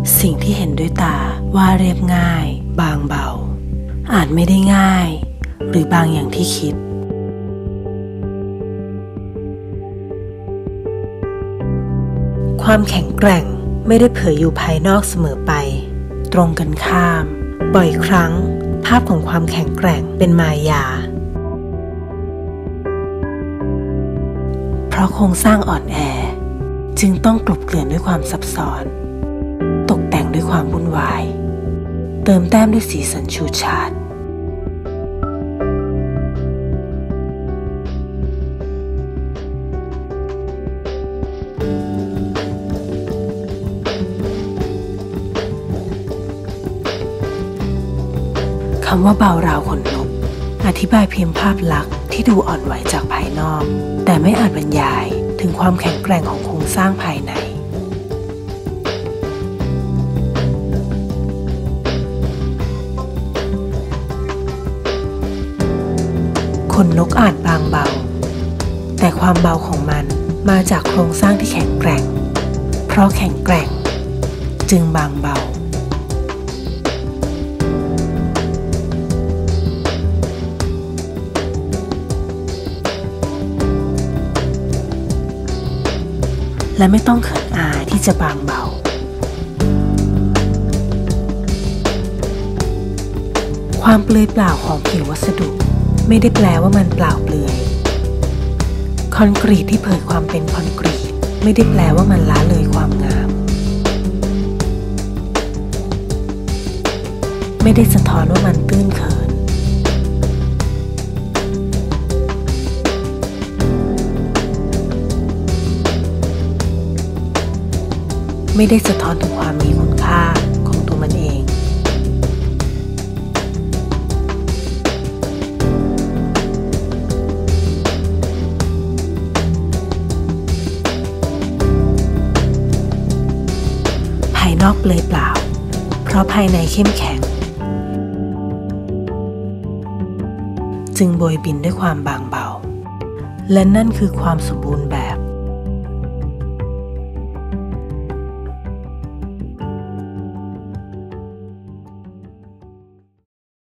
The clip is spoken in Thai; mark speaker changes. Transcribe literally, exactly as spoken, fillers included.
Speaker 1: สิ่งที่เห็นด้วยตาว่าเรียบง่ายบางเบาอาจไม่ได้ง่ายหรือบางอย่างที่คิดความแข็งแกร่งไม่ได้เผยอยู่ภายนอกเสมอไปตรงกันข้ามบ่อยครั้งภาพของความแข็งแกร่งเป็นมายาเพราะโครงสร้างอ่อนแอจึงต้องกลบเกลื่อนด้วยความซับซ้อนตกแต่งด้วยความวุ่นวายเติมแต้มด้วยสีสันฉูดฉาดคำว่าเบาราวขนนกอธิบายเพียงภาพลักษณ์ที่ดูอ่อนไหวจากภายนอกแต่ไม่อาจบรรยายถึงความแข็งแกร่งของโครงสร้างภายในขนนกอาจบางเบาแต่ความเบาของมันมาจากโครงสร้างที่แข็งแกร่งเพราะแข็งแกร่งจึงบางเบาและไม่ต้องเขินอายที่จะบางเบาความเปลือยเปล่าของผิววัสดุไม่ได้แปลว่ามันเปล่าเปลือยคอนกรีตที่เผยความเป็นคอนกรีตไม่ได้แปลว่ามันละเลยความงามไม่ได้สะท้อนว่ามันตื้นเขินไม่ได้สะท้อนถึงความมีคุณค่าของตัวมันเองภายนอกเปลือยเปล่าเพราะภายในเข้มแข็งจึงโบยบินด้วยความบางเบาและนั่นคือความสมบูรณ์แบบ